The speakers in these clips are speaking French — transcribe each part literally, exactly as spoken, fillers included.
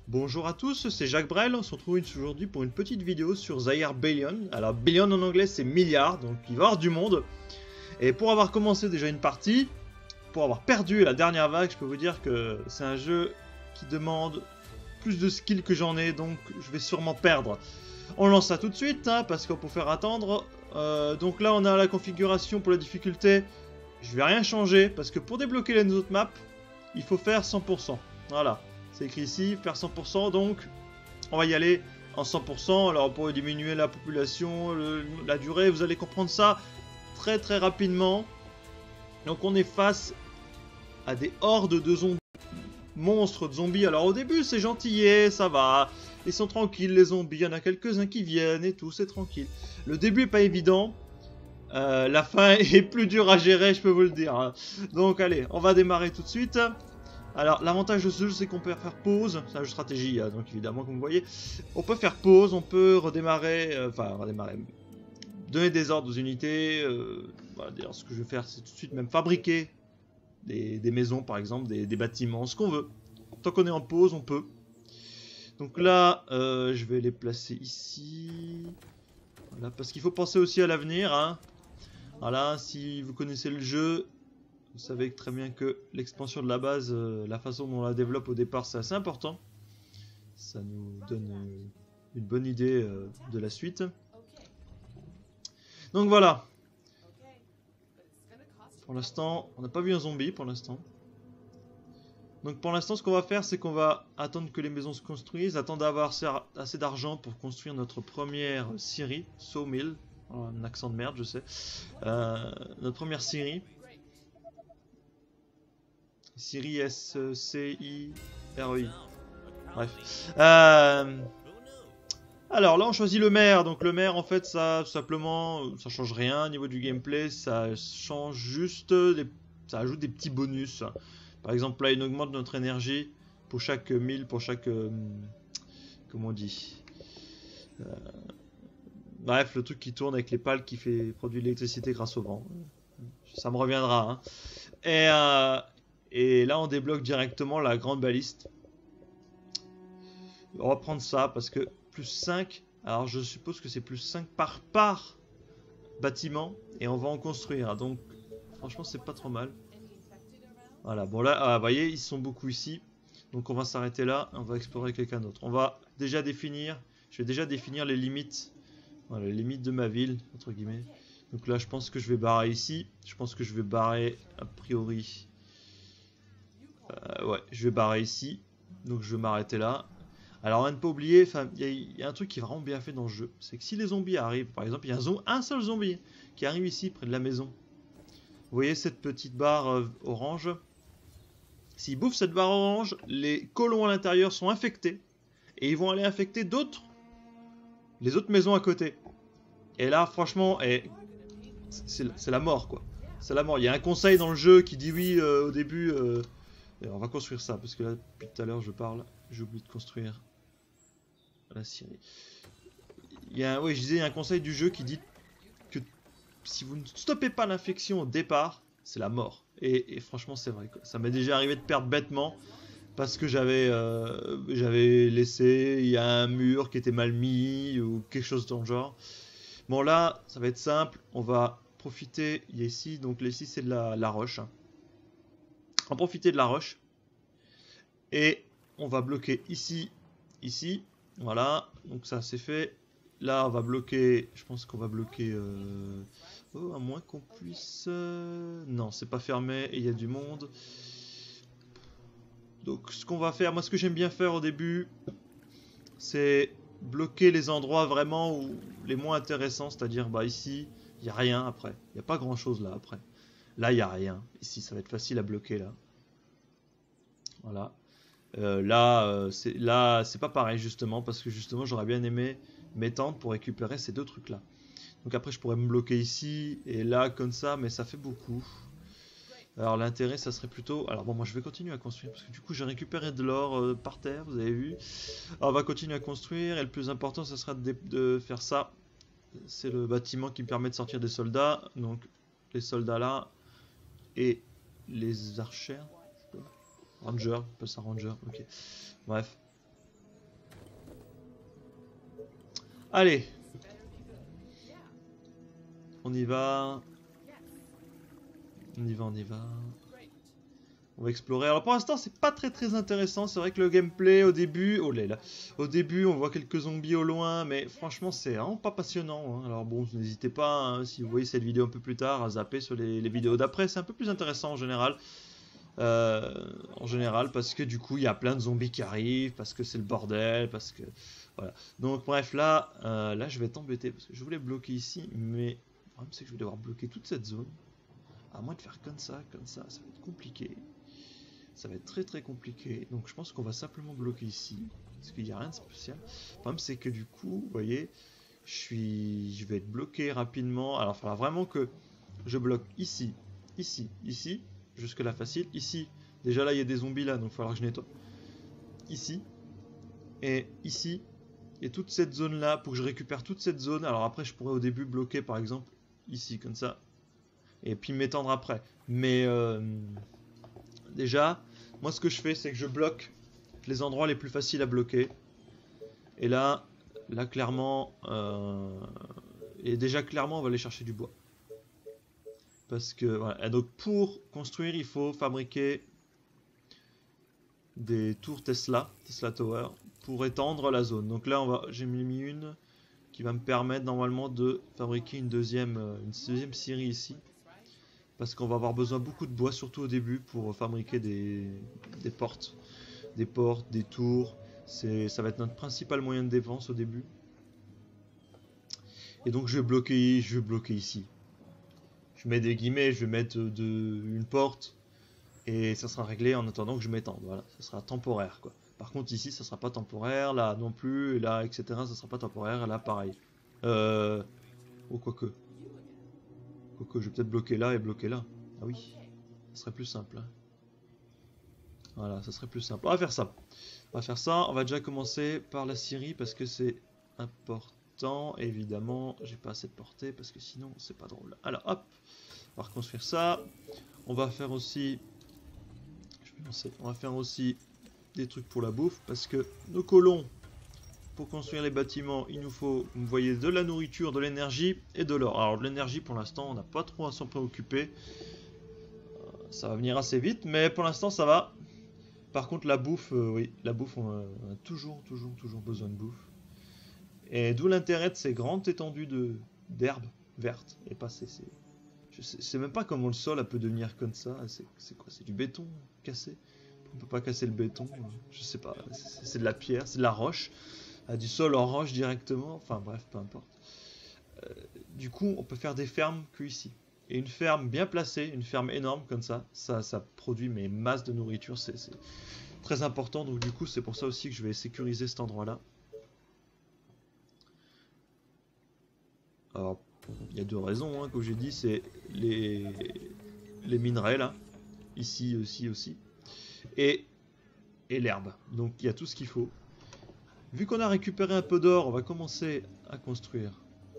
Bonjour à tous, c'est Jacques Brel, on se retrouve aujourd'hui pour une petite vidéo sur Zaire Billion. Alors Billion en anglais c'est milliard, donc il va y avoir du monde. Et pour avoir commencé déjà une partie, pour avoir perdu la dernière vague, je peux vous dire que c'est un jeu qui demande plus de skill que j'en ai, donc je vais sûrement perdre. On lance ça tout de suite, hein, parce qu'on peut faire attendre. Euh, donc là on a la configuration pour la difficulté, je vais rien changer, parce que pour débloquer les autres maps, il faut faire cent pour cent. Voilà. C'est écrit ici, faire cent pour cent, donc on va y aller en cent pour cent. Alors pour diminuer la population, le, la durée, vous allez comprendre ça très très rapidement. Donc on est face à des hordes de zombies, monstres de zombies. Alors au début c'est gentillet, ça va, ils sont tranquilles les zombies, il y en a quelques-uns qui viennent et tout, c'est tranquille. Le début est pas évident, euh, la fin est plus dure à gérer, je peux vous le dire. Hein. Donc allez, on va démarrer tout de suite. Alors l'avantage de ce jeu c'est qu'on peut faire pause, c'est un jeu stratégie hein, donc évidemment comme vous voyez, on peut faire pause, on peut redémarrer, euh, enfin redémarrer, donner des ordres aux unités, euh, voilà, d'ailleurs ce que je vais faire c'est tout de suite même fabriquer des, des maisons par exemple, des, des bâtiments, ce qu'on veut, tant qu'on est en pause on peut. Donc là euh, je vais les placer ici, voilà, parce qu'il faut penser aussi à l'avenir, hein. Voilà, si vous connaissez le jeu, vous savez très bien que l'expansion de la base, euh, la façon dont on la développe au départ, c'est assez important. Ça nous donne euh, une bonne idée euh, de la suite. Donc voilà. Pour l'instant, on n'a pas vu un zombie pour l'instant. Donc pour l'instant, ce qu'on va faire, c'est qu'on va attendre que les maisons se construisent, attendre d'avoir assez d'argent pour construire notre première scierie, sawmill, un accent de merde, je sais. Euh, notre première scierie. Scierie S C I R E I. Bref. Euh... Alors là on choisit le maire. Donc le maire en fait ça tout simplement ça change rien au niveau du gameplay. Ça change juste des... ça ajoute des petits bonus. Par exemple là il augmente notre énergie pour chaque mille, pour chaque euh... comment on dit euh... Bref le truc qui tourne avec les pales qui fait produit de l'électricité grâce au vent. Ça me reviendra. Hein. Et euh... Et là on débloque directement la grande baliste. On va prendre ça parce que plus cinq, alors je suppose que c'est plus cinq par par bâtiment et on va en construire. Donc franchement c'est pas trop mal. Voilà, bon là, ah, vous voyez, ils sont beaucoup ici. Donc on va s'arrêter là, on va explorer quelqu'un d'autre. On va déjà définir, je vais déjà définir les limites. Voilà, les limites de ma ville, entre guillemets. Donc là je pense que je vais barrer ici. Je pense que je vais barrer a priori... Euh, ouais, je vais barrer ici, donc je vais m'arrêter là. Alors, à ne pas oublier, il y, y a un truc qui est vraiment bien fait dans le jeu, c'est que si les zombies arrivent, par exemple, il y a un, un seul zombie qui arrive ici, près de la maison. Vous voyez cette petite barre euh, orange? S'ils bouffent cette barre orange, les colons à l'intérieur sont infectés, et ils vont aller infecter d'autres, les autres maisons à côté. Et là, franchement, c'est la mort, quoi. C'est la mort. Il y a un conseil dans le jeu qui dit oui euh, au début... Euh, on va construire ça, parce que là, depuis tout à l'heure, je parle, j'ai oublié de construire la scierie. Il y a, oui, je disais, il y a un conseil du jeu qui dit que si vous ne stoppez pas l'infection au départ, c'est la mort. Et, et franchement, c'est vrai. Quoi. Ça m'est déjà arrivé de perdre bêtement, parce que j'avais euh, j'avais laissé, il y a un mur qui était mal mis, ou quelque chose dans le genre. Bon là, ça va être simple, on va profiter, il y a ici, donc ici c'est de la, la roche. Hein. On va profiter de la roche et on va bloquer ici, ici, voilà, donc ça c'est fait. Là on va bloquer, je pense qu'on va bloquer, euh... oh, à moins qu'on puisse, euh... non c'est pas fermé et il y a du monde. Donc ce qu'on va faire, moi ce que j'aime bien faire au début, c'est bloquer les endroits vraiment où les moins intéressants, c'est-à-dire bah ici, il n'y a rien après, il n'y a pas grand chose là après. Là, il n'y a rien. Ici, ça va être facile à bloquer, là. Voilà. Euh, là, euh, c'est là, c'est pas pareil, justement, parce que, justement, j'aurais bien aimé m'étendre pour récupérer ces deux trucs-là. Donc après, je pourrais me bloquer ici et là, comme ça, mais ça fait beaucoup. Alors, l'intérêt, ça serait plutôt... Alors, bon, moi, je vais continuer à construire, parce que, du coup, j'ai récupéré de l'or euh, par terre, vous avez vu. Alors, on va continuer à construire, et le plus important, ça sera de, de faire ça. C'est le bâtiment qui me permet de sortir des soldats. Donc, les soldats là... Et les archers, Ranger, on appelle ça Ranger, ok. Bref. Allez. On y va. On y va, on y va. On va explorer. Alors pour l'instant c'est pas très très intéressant. C'est vrai que le gameplay au début... Oh là là. Au début on voit quelques zombies au loin. Mais franchement c'est vraiment pas passionnant. Hein. Alors bon, n'hésitez pas, hein, si vous voyez cette vidéo un peu plus tard, à zapper sur les, les vidéos d'après. C'est un peu plus intéressant en général. Euh, en général parce que du coup il y a plein de zombies qui arrivent. Parce que c'est le bordel. Parce que... Voilà. Donc bref là, euh, là je vais t'embêter. Parce que je voulais bloquer ici. Mais le problème c'est que je vais devoir bloquer toute cette zone. À moins de faire comme ça, comme ça, ça va être compliqué. Ça va être très très compliqué. Donc je pense qu'on va simplement bloquer ici. Parce qu'il n'y a rien de spécial. Le problème c'est que du coup, vous voyez, je, suis... je vais être bloqué rapidement. Alors il faudra vraiment que je bloque ici, ici, ici. Jusque là facile. Ici, déjà là il y a des zombies là, donc il va falloir que je nettoie. Ici. Et ici. Et toute cette zone là, pour que je récupère toute cette zone. Alors après je pourrais au début bloquer par exemple ici, comme ça. Et puis m'étendre après. Mais euh, déjà, moi ce que je fais, c'est que je bloque les endroits les plus faciles à bloquer. Et là, là clairement, euh, et déjà clairement, on va aller chercher du bois. Parce que, voilà. Et donc pour construire, il faut fabriquer des tours Tesla, Tesla Tower, pour étendre la zone. Donc là, on va, j'ai mis une qui va me permettre normalement de fabriquer une deuxième, une deuxième série ici. Parce qu'on va avoir besoin beaucoup de bois, surtout au début, pour fabriquer des, des portes. Des portes, des tours. Ça va être notre principal moyen de défense au début. Et donc je vais bloquer, je vais bloquer ici. Je mets des guillemets, je vais mettre de, une porte. Et ça sera réglé en attendant que je m'étende. Voilà, ça sera temporaire, quoi. Par contre ici, ça sera pas temporaire. Là non plus. Et là, et cetera. Ça sera pas temporaire. Et là, pareil. Euh... Oh, quoique. Quoique, je vais peut-être bloquer là et bloquer là. Ah oui, ça serait plus simple. Voilà, ça serait plus simple. On va faire ça. On va faire ça. On va déjà commencer par la scierie parce que c'est important. Évidemment, j'ai pas assez de portée parce que sinon, c'est pas drôle. Alors, hop, on va reconstruire ça. On va faire aussi... Je vais lancer. On va faire aussi des trucs pour la bouffe parce que nos colons... Pour construire les bâtiments, il nous faut, vous voyez, de la nourriture, de l'énergie et de l'or. Alors de l'énergie, pour l'instant, on n'a pas trop à s'en préoccuper. Ça va venir assez vite, mais pour l'instant, ça va. Par contre, la bouffe, euh, oui, la bouffe, on a, on a toujours, toujours, toujours besoin de bouffe. Et d'où l'intérêt de ces grandes étendues de d'herbes vertes. Et pas ces... Je sais, sais même pas comment le sol peut devenir comme ça. C'est quoi? C'est du béton cassé? On peut pas casser le béton. Je sais pas. C'est de la pierre, c'est de la roche. À du sol en roche directement, enfin bref, peu importe. Euh, du coup, on peut faire des fermes que ici. Et une ferme bien placée, une ferme énorme comme ça, ça, ça produit mes masses de nourriture, c'est très important. Donc du coup, c'est pour ça aussi que je vais sécuriser cet endroit-là. Alors, il y a deux raisons, hein, comme j'ai dit, c'est les, les minerais là, ici aussi aussi, et, et l'herbe. Donc il y a tout ce qu'il faut. Vu qu'on a récupéré un peu d'or, on va commencer à construire.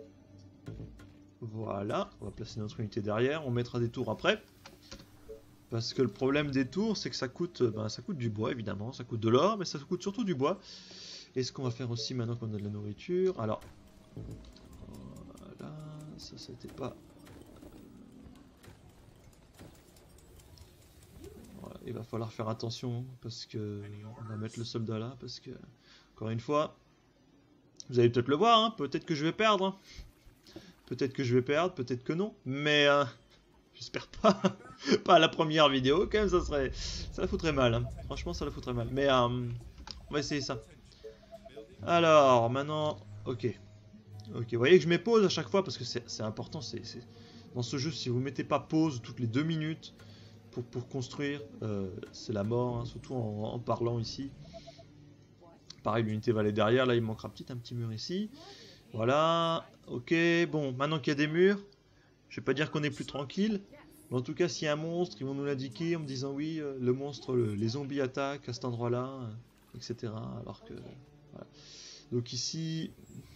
Voilà, on va placer notre unité derrière, on mettra des tours après. Parce que le problème des tours, c'est que ça coûte, ben, ça coûte du bois évidemment, ça coûte de l'or, mais ça coûte surtout du bois. Et ce qu'on va faire aussi maintenant qu'on a de la nourriture, alors... Voilà, ça c'était pas... Voilà, il va falloir faire attention, parce que... On va mettre le soldat là, parce que... Encore une fois, vous allez peut-être le voir, hein, peut-être que je vais perdre. Hein. Peut-être que je vais perdre, peut-être que non. Mais euh, j'espère pas. Pas à la première vidéo, quand même, ça serait. Ça la foutrait mal. Hein. Franchement, ça la foutrait mal. Mais euh, on va essayer ça. Alors, maintenant. Ok. Ok, vous voyez que je mets pause à chaque fois parce que c'est important. C'est dans ce jeu, si vous mettez pas pause toutes les deux minutes pour, pour construire, euh, c'est la mort, hein, surtout en, en parlant ici. Pareil, l'unité va aller derrière. Là, il manquera petit, un petit mur ici. Voilà. Ok. Bon, maintenant qu'il y a des murs, je vais pas dire qu'on est plus tranquille. Mais en tout cas, s'il y a un monstre, ils vont nous l'indiquer en me disant oui, euh, le monstre, le, les zombies attaquent à cet endroit-là, euh, et cetera. Alors que... Voilà. Donc ici...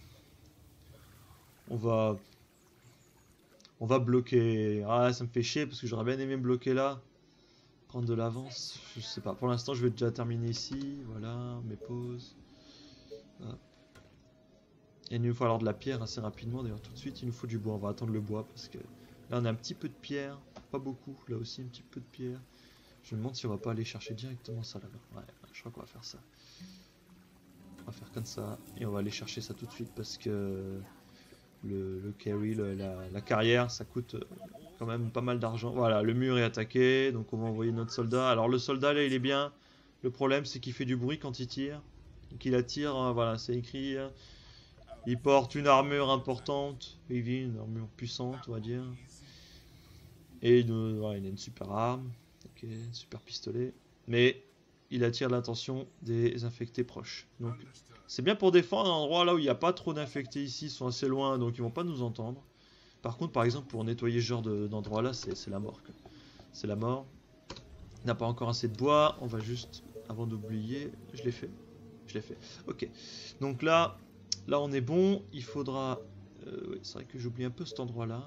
On va... On va bloquer... Ah, ça me fait chier parce que j'aurais bien aimé me bloquer là. Prendre de l'avance. Je sais pas. Pour l'instant, je vais déjà terminer ici. Voilà, mes pauses. Hop. Et il nous faut alors de la pierre assez rapidement. D'ailleurs, tout de suite, il nous faut du bois. On va attendre le bois parce que là, on a un petit peu de pierre. Pas beaucoup. Là aussi, un petit peu de pierre. Je me demande si on va pas aller chercher directement ça là-bas. Ouais, je crois qu'on va faire ça. On va faire comme ça. Et on va aller chercher ça tout de suite parce que le, le carry, le, la, la carrière, ça coûte quand même pas mal d'argent. Voilà, le mur est attaqué. Donc on va envoyer notre soldat. Alors le soldat là, il est bien. Le problème, c'est qu'il fait du bruit quand il tire. Qu'il attire, hein, voilà, c'est écrit. Hein. Il porte une armure importante. Heavy, une armure puissante, on va dire. Et une, ouais, il a une super arme. Ok, super pistolet. Mais il attire l'attention des infectés proches. Donc c'est bien pour défendre un endroit là où il n'y a pas trop d'infectés ici. Ils sont assez loin, donc ils vont pas nous entendre. Par contre, par exemple, pour nettoyer ce genre d'endroit là, c'est la mort. C'est la mort. On n'a pas encore assez de bois. On va juste, avant d'oublier, je l'ai fait. Je l'ai fait. Ok. Donc là, là on est bon. Il faudra... Euh, oui, c'est vrai que j'oublie un peu cet endroit là.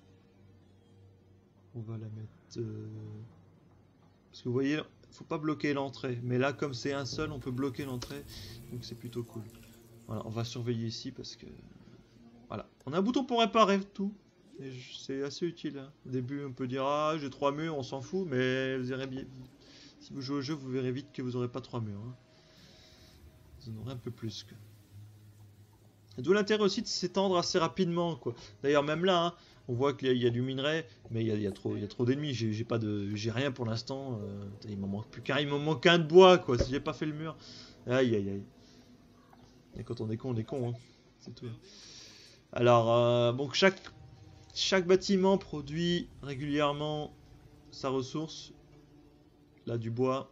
On va la mettre... Euh... Parce que vous voyez, faut pas bloquer l'entrée. Mais là, comme c'est un seul, on peut bloquer l'entrée. Donc c'est plutôt cool. Voilà, on va surveiller ici parce que... Voilà. On a un bouton pour réparer tout. C'est assez utile. Hein. Au début, on peut dire, ah, j'ai trois murs, on s'en fout. Mais vous verrez bien... Si vous jouez au jeu, vous verrez vite que vous n'aurez pas trois murs. Hein. Vous en aurez un peu plus. D'où l'intérêt aussi de s'étendre assez rapidement. D'ailleurs, même là, hein, on voit qu'il y, y a du minerai, mais il y a, y a trop, y a trop d'ennemis. J'ai pas de, j'ai rien pour l'instant. Euh, il m'en manque plus qu'un, il m'en manque un de bois, quoi. Si j'ai pas fait le mur. Aïe, aïe, aïe. Et quand on est con, on est con. Hein. C'est tout. Alors, euh, donc chaque, chaque bâtiment produit régulièrement sa ressource. Là, du bois.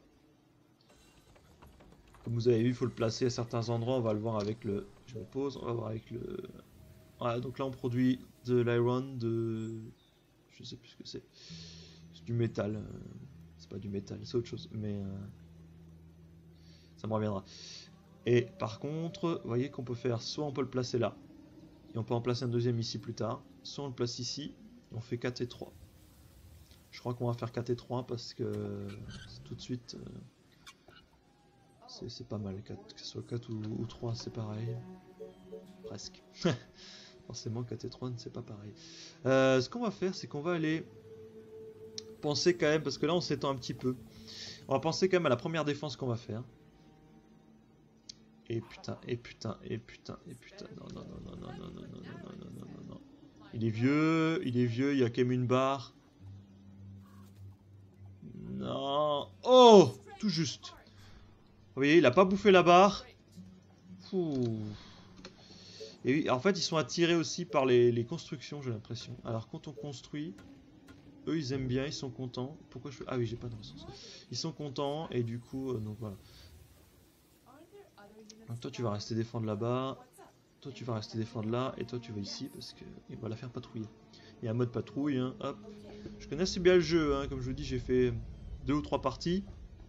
Comme vous avez vu, il faut le placer à certains endroits. On va le voir avec le... Je me pose, on va voir avec le... Voilà, donc là on produit de l'iron, de... Je sais plus ce que c'est. C'est du métal. C'est pas du métal, c'est autre chose. Mais... Euh... Ça me reviendra. Et par contre, vous voyez qu'on peut faire... Soit on peut le placer là. Et on peut en placer un deuxième ici plus tard. Soit on le place ici. Et on fait quatre et trois. Je crois qu'on va faire quatre et trois parce que... Tout de suite... Euh... C'est pas mal, quatre, que ce soit quatre ou, ou trois, c'est pareil. Presque. Forcément, quatre et trois, c'est pas pareil. Euh, ce qu'on va faire, c'est qu'on va aller penser quand même, parce que là, on s'étend un petit peu. On va penser quand même à la première défense qu'on va faire. Et putain, et putain, et putain, et putain. Non, non, non, non, non, non, non, non, non, non, non, non, non. Il est vieux, il est vieux, il y a quand même une barre. Non. Oh, tout juste. Vous voyez, il a pas bouffé la barre. Ouh. Et oui, en fait, ils sont attirés aussi par les, les constructions, j'ai l'impression. Alors, quand on construit, eux, ils aiment bien, ils sont contents. Pourquoi je fais... Ah oui, j'ai pas de ressources. Ils sont contents, et du coup, euh, donc voilà. Donc toi, tu vas rester défendre là-bas. Toi, tu vas rester défendre là. Et toi, tu vas ici, parce que il va la faire patrouiller. Il y a un mode patrouille, hein, hop. Je connais assez bien le jeu, hein, comme je vous dis, j'ai fait deux ou trois parties.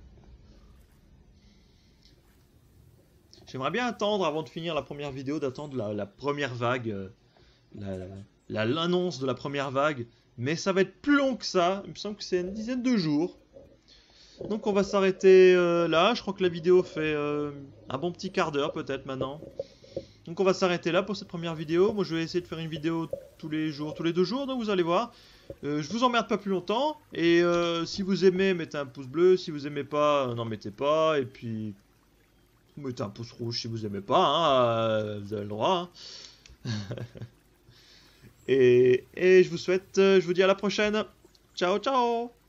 J'aimerais bien attendre, avant de finir la première vidéo, d'attendre la, la première vague, euh, l'annonce de la première vague. Mais ça va être plus long que ça, il me semble que c'est une dizaine de jours. Donc on va s'arrêter euh, là, je crois que la vidéo fait euh, un bon petit quart d'heure peut-être maintenant. Donc on va s'arrêter là pour cette première vidéo. Moi je vais essayer de faire une vidéo tous les jours, tous les deux jours, donc vous allez voir. Euh, je vous emmerde pas plus longtemps, et euh, si vous aimez, mettez un pouce bleu, si vous aimez pas, euh, n'en mettez pas, et puis... Vous mettez un pouce rouge si vous aimez pas, hein, euh, vous avez le droit. Hein. et, et je vous souhaite, euh, je vous dis à la prochaine. Ciao, ciao.